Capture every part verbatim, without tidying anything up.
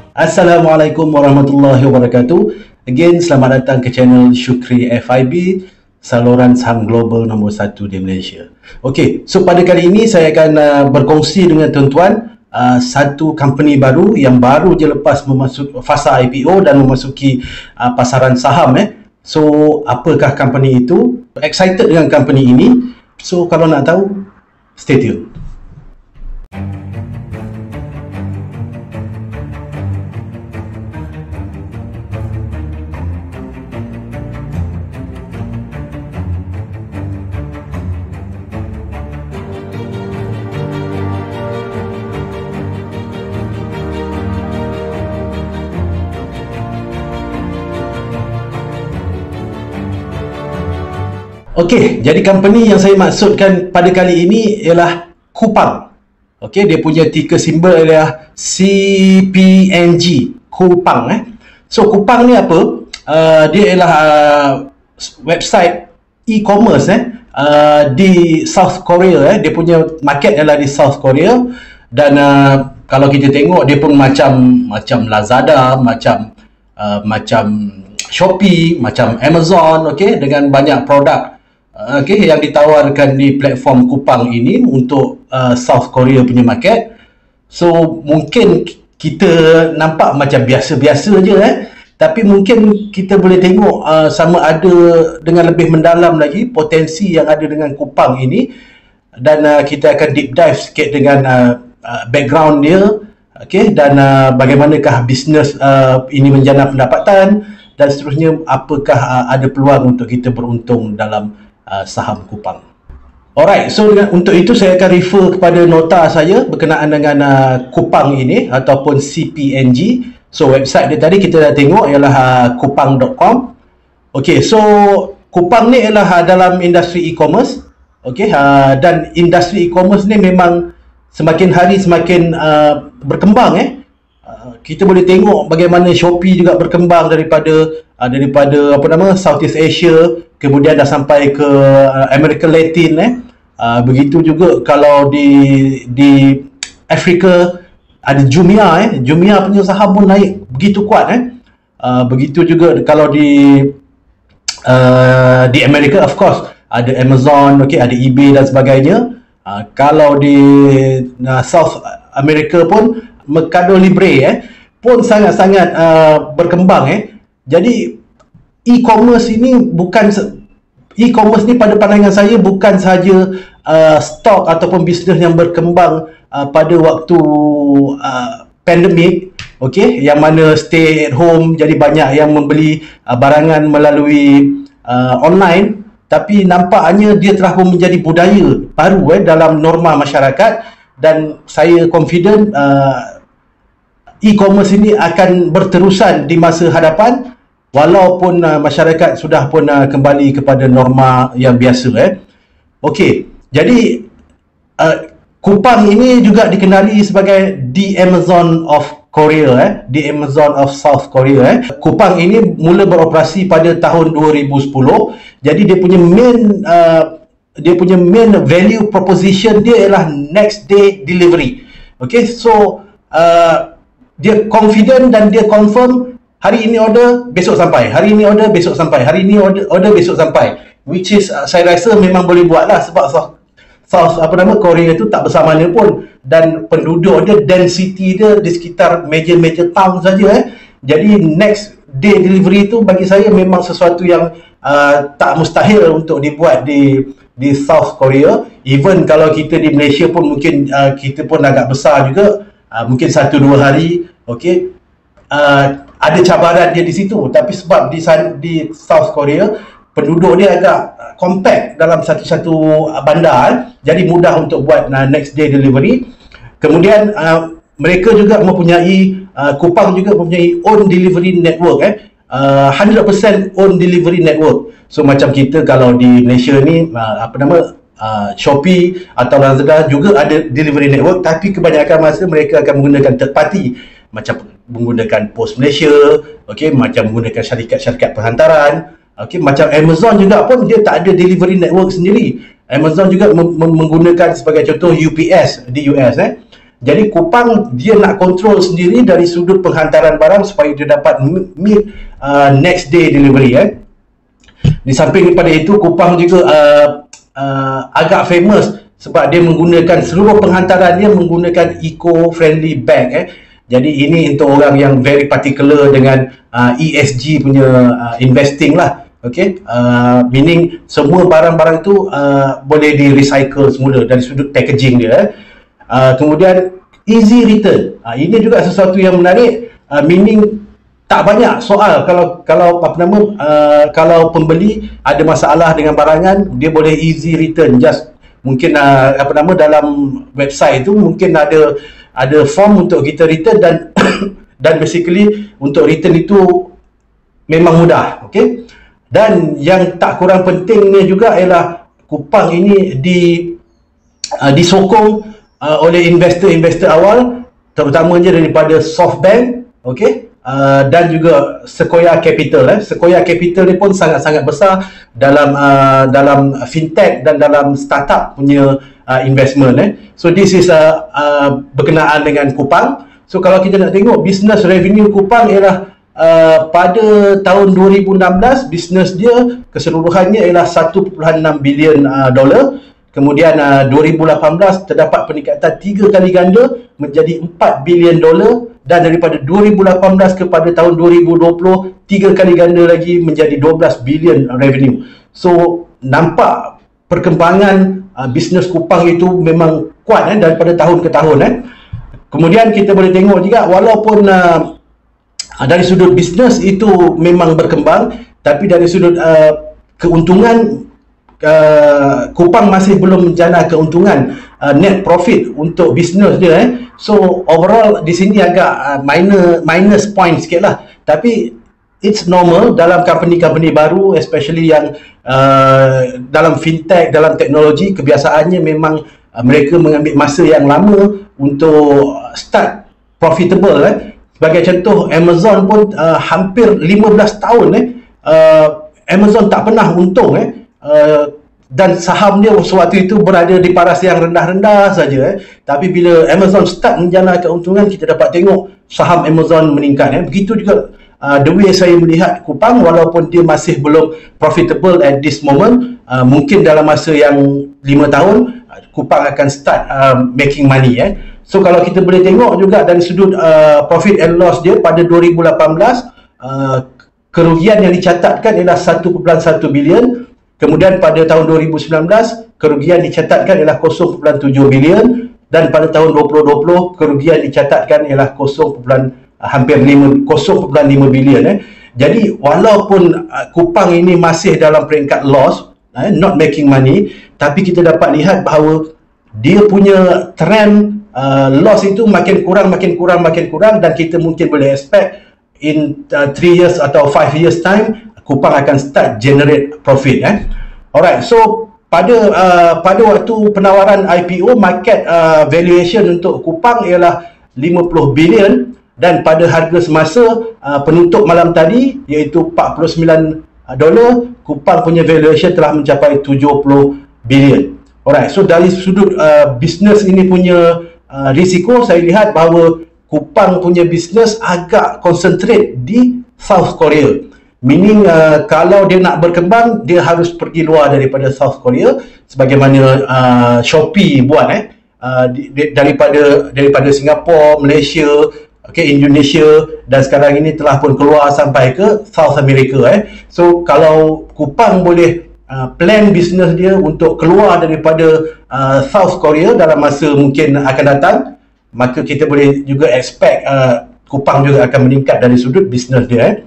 Assalamualaikum warahmatullahi wabarakatuh. Again, selamat datang ke channel Syukri F I B, saluran saham global nombor satu di Malaysia. Okey, so pada kali ini saya akan uh, berkongsi dengan tuan-tuan uh, satu company baru yang baru je lepas memasuki fasa I P O dan memasuki uh, pasaran saham. Eh. So, apakah company itu? Excited dengan company ini. So, kalau nak tahu, stay tune. Okey, jadi company yang saya maksudkan pada kali ini ialah Coupang. Okey, dia punya ticker symbol adalah C P N G, Coupang. Eh. So, Coupang ni apa? Uh, dia ialah uh, website e-commerce eh, uh, di South Korea. Eh. Dia punya market adalah di South Korea. Dan uh, kalau kita tengok, dia pun macam macam Lazada, macam uh, macam Shopee, macam Amazon, okey, dengan banyak produk okay, yang ditawarkan di platform Coupang ini untuk uh, South Korea punya market. So, mungkin kita nampak macam biasa-biasa je eh. Tapi mungkin kita boleh tengok uh, sama ada dengan lebih mendalam lagi potensi yang ada dengan Coupang ini. Dan uh, kita akan deep dive sikit dengan uh, uh, background dia. Okay, dan uh, bagaimanakah bisnes uh, ini menjana pendapatan. Dan seterusnya, apakah uh, ada peluang untuk kita beruntung dalam Uh, saham Coupang. Alright, so dengan, untuk itu saya akan refer kepada nota saya berkenaan dengan uh, Coupang ini ataupun C P N G. So, website dia tadi kita dah tengok ialah uh, coupang dot com. Okay, so Coupang ni ialah uh, dalam industri e-commerce. Okay, uh, dan industri e-commerce ni memang semakin hari semakin uh, berkembang eh. Uh, kita boleh tengok bagaimana Shopee juga berkembang daripada uh, daripada apa nama Southeast Asia, kemudian dah sampai ke uh, Amerika Latin eh. Uh, begitu juga kalau di di Afrika ada Jumia eh. Jumia punya saham pun naik begitu kuat eh. Uh, begitu juga kalau di uh, di Amerika, of course ada Amazon, okey, ada eBay dan sebagainya. Uh, kalau di uh, South America pun Mercado Libre eh pun sangat-sangat uh, berkembang eh. Jadi e-commerce ini bukan e-commerce ni pada pandangan saya bukan sahaja uh, stok ataupun bisnes yang berkembang uh, pada waktu uh, pandemik, okey, yang mana stay at home jadi banyak yang membeli uh, barangan melalui uh, online, tapi nampaknya dia telah pun menjadi budaya baru eh dalam norma masyarakat. Dan saya confident uh, e-commerce ini akan berterusan di masa hadapan walaupun uh, masyarakat sudah pun uh, kembali kepada norma yang biasa eh. Okey, jadi uh, Coupang ini juga dikenali sebagai The Amazon of Korea eh, The Amazon of South Korea eh. Coupang ini mula beroperasi pada tahun dua ribu sepuluh. Jadi dia punya main uh, dia punya main value proposition dia ialah next day delivery. Okey, so uh, dia confident dan dia confirm hari ini order, besok sampai. Hari ini order, besok sampai. Hari ini order, order besok sampai. Which is uh, saya rasa memang boleh buat lah sebab South, South apa nama Korea tu tak besar mana pun, dan penduduk dia, density dia di sekitar major-major town saja eh. Jadi next day delivery tu bagi saya memang sesuatu yang uh, tak mustahil untuk dibuat di di South Korea. Even kalau kita di Malaysia pun mungkin uh, kita pun agak besar juga, uh, mungkin satu dua hari, okey. Uh, ada cabaran dia di situ, tapi sebab di di South Korea penduduk dia agak uh, compact dalam satu-satu uh, bandar, jadi mudah untuk buat uh, next day delivery. Kemudian uh, mereka juga mempunyai uh, Coupang juga mempunyai own delivery network eh. Uh, one hundred percent own delivery network. So macam kita kalau di Malaysia ni uh, apa nama uh, Shopee atau Lazada juga ada delivery network, tapi kebanyakan masa mereka akan menggunakan third party, macam menggunakan Post Malaysia, okey, macam menggunakan syarikat-syarikat perhantaran, okey, macam Amazon juga pun dia tak ada delivery network sendiri. Amazon juga menggunakan sebagai contoh U P S di U S eh. Jadi Kupang dia nak kontrol sendiri dari sudut penghantaran barang supaya dia dapat meet uh, next day delivery eh. Di samping daripada itu, Kupang juga uh, uh, agak famous sebab dia menggunakan seluruh penghantaran dia menggunakan eco-friendly bag eh. Jadi ini untuk orang yang very particular dengan uh, E S G punya uh, investing lah. Okay, uh, meaning semua barang-barang itu uh, boleh di recycle semula dari sudut packaging dia eh. Uh, kemudian easy return. Uh, ini juga sesuatu yang menarik, uh, meaning tak banyak soal kalau kalau apa nama uh, kalau pembeli ada masalah dengan barangan, dia boleh easy return. Just mungkin uh, apa nama dalam website itu mungkin ada ada form untuk kita return dan dan basically untuk return itu memang mudah. Okay, dan yang tak kurang pentingnya juga ialah Kupang ini di uh, disokong uh, oleh investor-investor awal, terutamanya daripada SoftBank, okey, uh, dan juga Sequoia Capital. Eh. Sequoia Capital ni pun sangat-sangat besar dalam uh, dalam fintech dan dalam startup punya uh, investment. Eh. So this is uh, uh, berkenaan dengan Kupang. So kalau kita nak tengok business revenue Kupang ialah Uh, pada tahun dua ribu enam belas, bisnes dia keseluruhannya ialah satu perpuluhan enam bilion uh, dolar. Kemudian uh, dua ribu lapan belas terdapat peningkatan tiga kali ganda menjadi empat bilion dolar, dan daripada dua ribu lapan belas kepada tahun dua ribu dua puluh tiga kali ganda lagi menjadi dua belas bilion revenue. So nampak perkembangan uh, bisnes Kupang itu memang kuat eh, daripada tahun ke tahun eh. Kemudian kita boleh tengok juga walaupun uh, dari sudut bisnes itu memang berkembang, tapi dari sudut uh, keuntungan uh, Kupang masih belum menjana keuntungan uh, net profit untuk bisnes dia eh. So overall di sini agak uh, minor minus point sikit lah, tapi it's normal dalam company-company baru, especially yang uh, dalam fintech, dalam teknologi, kebiasaannya memang uh, mereka mengambil masa yang lama untuk start profitable eh. Sebagai contoh, Amazon pun uh, hampir lima belas tahun eh, uh, Amazon tak pernah untung eh, uh, dan saham dia sewaktu itu berada di paras yang rendah-rendah saja eh. Tapi bila Amazon start menjana keuntungan, kita dapat tengok saham Amazon meningkat eh. Begitu juga uh, the way saya melihat Kupang, walaupun dia masih belum profitable at this moment, uh, mungkin dalam masa yang lima tahun uh, Kupang akan start uh, making money eh. So kalau kita boleh tengok juga dari sudut uh, profit and loss dia pada dua ribu lapan belas, uh, kerugian yang dicatatkan ialah satu perpuluhan satu bilion. Kemudian pada tahun dua ribu sembilan belas, kerugian dicatatkan ialah kosong perpuluhan tujuh bilion, dan pada tahun dua ribu dua puluh kerugian dicatatkan ialah kosong perpuluhan hampir kosong perpuluhan lima bilion eh. Jadi walaupun uh, Kupang ini masih dalam peringkat loss, eh, not making money, tapi kita dapat lihat bahawa dia punya trend Uh, loss itu makin kurang, makin kurang, makin kurang, dan kita mungkin boleh expect in uh, three years atau five years time Kupang akan start generate profit eh. Alright, so pada uh, pada waktu penawaran I P O, market uh, valuation untuk Kupang ialah lima puluh bilion, dan pada harga semasa uh, penutup malam tadi iaitu empat puluh sembilan dolar, Kupang punya valuation telah mencapai tujuh puluh bilion. Alright, so dari sudut uh, bisnes ini punya Uh, risiko, saya lihat bahawa Kupang punya bisnes agak concentrate di South Korea. Meaning uh, kalau dia nak berkembang, dia harus pergi luar daripada South Korea, sebagaimana uh, Shopee buat eh, uh, di, di, daripada daripada Singapura, Malaysia, okay, Indonesia, dan sekarang ini telah pun keluar sampai ke South America eh. So kalau Kupang boleh Uh, plan bisnes dia untuk keluar daripada uh, South Korea dalam masa mungkin akan datang, maka kita boleh juga expect uh, Kupang juga akan meningkat dari sudut bisnes dia eh.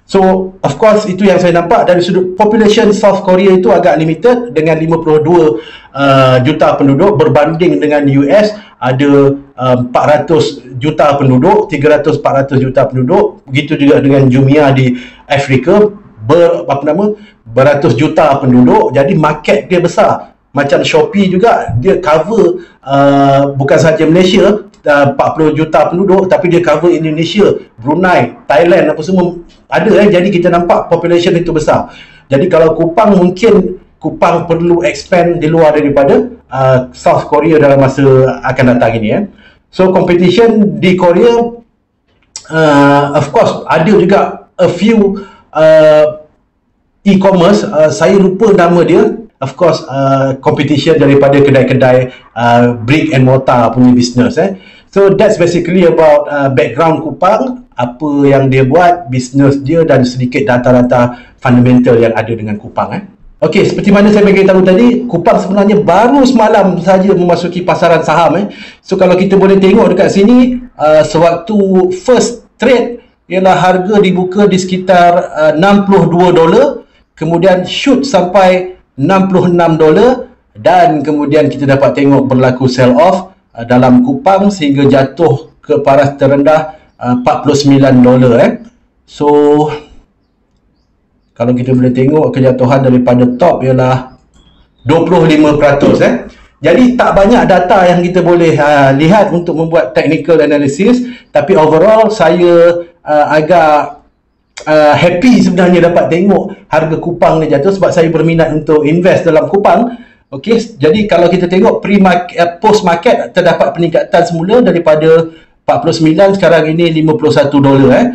So of course itu yang saya nampak dari sudut population South Korea itu agak limited dengan lima puluh dua uh, juta penduduk, berbanding dengan U S ada uh, empat ratus juta penduduk, tiga ratus empat ratus juta penduduk. Begitu juga dengan Jumia di Afrika, ber, apa nama beratus juta penduduk. Jadi market dia besar. Macam Shopee juga, dia cover uh, bukan sahaja Malaysia uh, empat puluh juta penduduk, tapi dia cover Indonesia, Brunei, Thailand, apa semua ada eh. Jadi kita nampak population itu besar. Jadi kalau Kupang, mungkin Kupang perlu expand di luar daripada uh, South Korea dalam masa akan datang ini eh. So competition di Korea, uh, of course ada juga a few uh, e-commerce, uh, saya lupa nama dia, of course uh, competition daripada kedai-kedai uh, brick and mortar punya business eh. So that's basically about uh, background Kupang, apa yang dia buat, business dia, dan sedikit data-data fundamental yang ada dengan Kupang eh. Okey, seperti mana saya bagi tahu tadi, Kupang sebenarnya baru semalam saja memasuki pasaran saham eh. So kalau kita boleh tengok dekat sini, uh, sewaktu first trade ialah harga dibuka di sekitar uh, enam puluh dua dolar, kemudian shoot sampai enam puluh enam dolar, dan kemudian kita dapat tengok berlaku sell off uh, dalam Kupang sehingga jatuh ke paras terendah uh, empat puluh sembilan dolar eh. So kalau kita boleh tengok kejatuhan daripada top ialah dua puluh lima peratus eh. Jadi tak banyak data yang kita boleh uh, lihat untuk membuat technical analysis, tapi overall saya uh, agak uh, happy sebenarnya dapat tengok harga Kupang ni jatuh, sebab saya berminat untuk invest dalam Kupang. Okey, jadi kalau kita tengok pre-market, uh, post-market terdapat peningkatan semula daripada empat puluh sembilan, sekarang ini lima puluh satu dolar eh.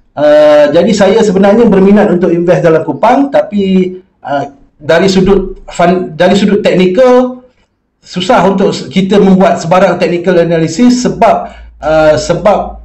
Uh, jadi saya sebenarnya berminat untuk invest dalam Kupang, tapi uh, dari sudut fun, dari sudut teknikal susah untuk kita membuat sebarang technical analysis sebab uh, sebab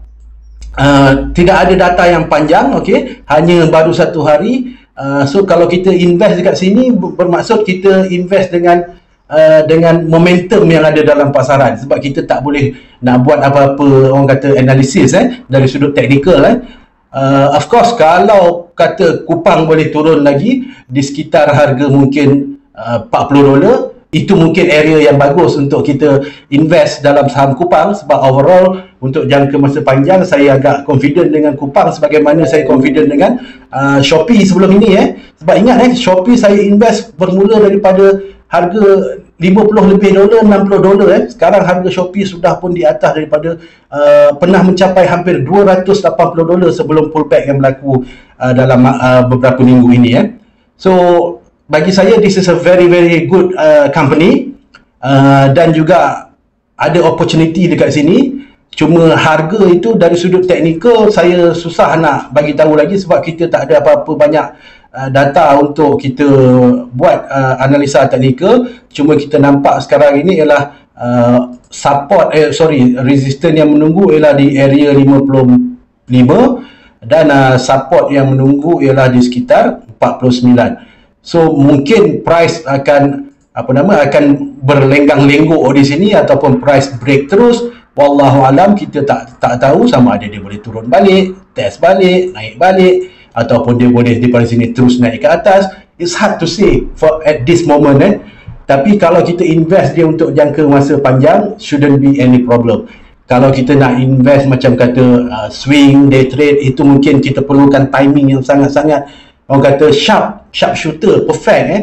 uh, tidak ada data yang panjang, okey, hanya baru satu hari. Uh, so kalau kita invest dekat sini bermaksud kita invest dengan uh, dengan momentum yang ada dalam pasaran, sebab kita tak boleh nak buat apa-apa orang kata analisis eh dari sudut teknikal eh. Uh, of course kalau kata Kupang boleh turun lagi di sekitar harga mungkin uh, empat puluh dolar, itu mungkin area yang bagus untuk kita invest dalam saham Kupang, sebab overall untuk jangka masa panjang saya agak confident dengan Kupang sebagaimana saya confident dengan uh, Shopee sebelum ini eh. Sebab ingat eh, Shopee saya invest bermula daripada harga lima puluh lebih dolar, enam puluh dolar eh. Sekarang harga Shopee sudah pun di atas daripada uh, pernah mencapai hampir dua ratus lapan puluh dolar sebelum pullback yang berlaku uh, dalam uh, beberapa minggu ini eh. So bagi saya this is a very very good uh, company, uh, dan juga ada opportunity dekat sini. Cuma harga itu dari sudut teknikal saya susah nak bagi tahu lagi sebab kita tak ada apa-apa banyak uh, data untuk kita buat uh, analisa teknikal. Cuma kita nampak sekarang ini ialah uh, support eh sorry resistance yang menunggu ialah di area lima puluh lima, dan uh, support yang menunggu ialah di sekitar empat puluh sembilan. So mungkin price akan apa nama akan berlenggang-lenggok di sini ataupun price break terus. Wallahu alam, kita tak tak tahu sama ada dia boleh turun balik, test balik, naik balik, ataupun dia boleh daripada sini terus naik ke atas. It's hard to say for at this moment eh. Tapi kalau kita invest dia untuk jangka masa panjang, shouldn't be any problem. Kalau kita nak invest macam kata uh, swing, day trade, itu mungkin kita perlukan timing yang sangat-sangat orang kata sharp, sharp shooter, perfect eh.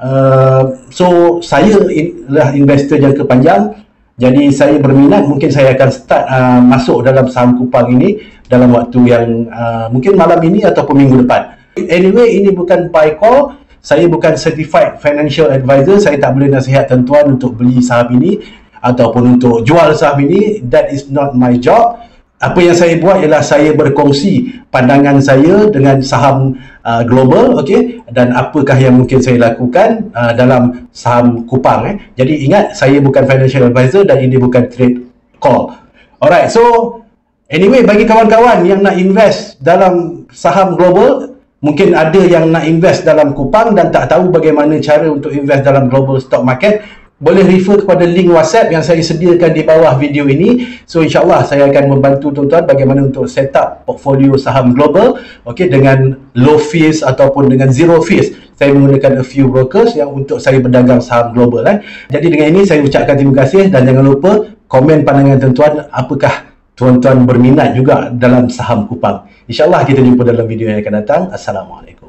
Uh, so saya adalah investor jangka panjang. Jadi saya berminat, mungkin saya akan start uh, masuk dalam saham Kupang ini dalam waktu yang uh, mungkin malam ini ataupun minggu depan. Anyway, ini bukan buy call, saya bukan certified financial advisor, saya tak boleh nasihat tuan-tuan untuk beli saham ini ataupun untuk jual saham ini. That is not my job. Apa yang saya buat ialah saya berkongsi pandangan saya dengan saham uh, global, okey, dan apakah yang mungkin saya lakukan uh, dalam saham Kupang eh. Jadi ingat, saya bukan financial advisor dan ini bukan trade call. Alright, so anyway, bagi kawan-kawan yang nak invest dalam saham global, mungkin ada yang nak invest dalam Kupang dan tak tahu bagaimana cara untuk invest dalam global stock market, boleh refer kepada link WhatsApp yang saya sediakan di bawah video ini. So insyaAllah saya akan membantu tuan-tuan bagaimana untuk set up portfolio saham global, okay, dengan low fees ataupun dengan zero fees. Saya menggunakan a few brokers yang untuk saya berdagang saham global eh. Jadi dengan ini saya ucapkan terima kasih, dan jangan lupa komen pandangan tuan-tuan, apakah tuan-tuan berminat juga dalam saham Kupang. InsyaAllah kita jumpa dalam video yang akan datang. Assalamualaikum.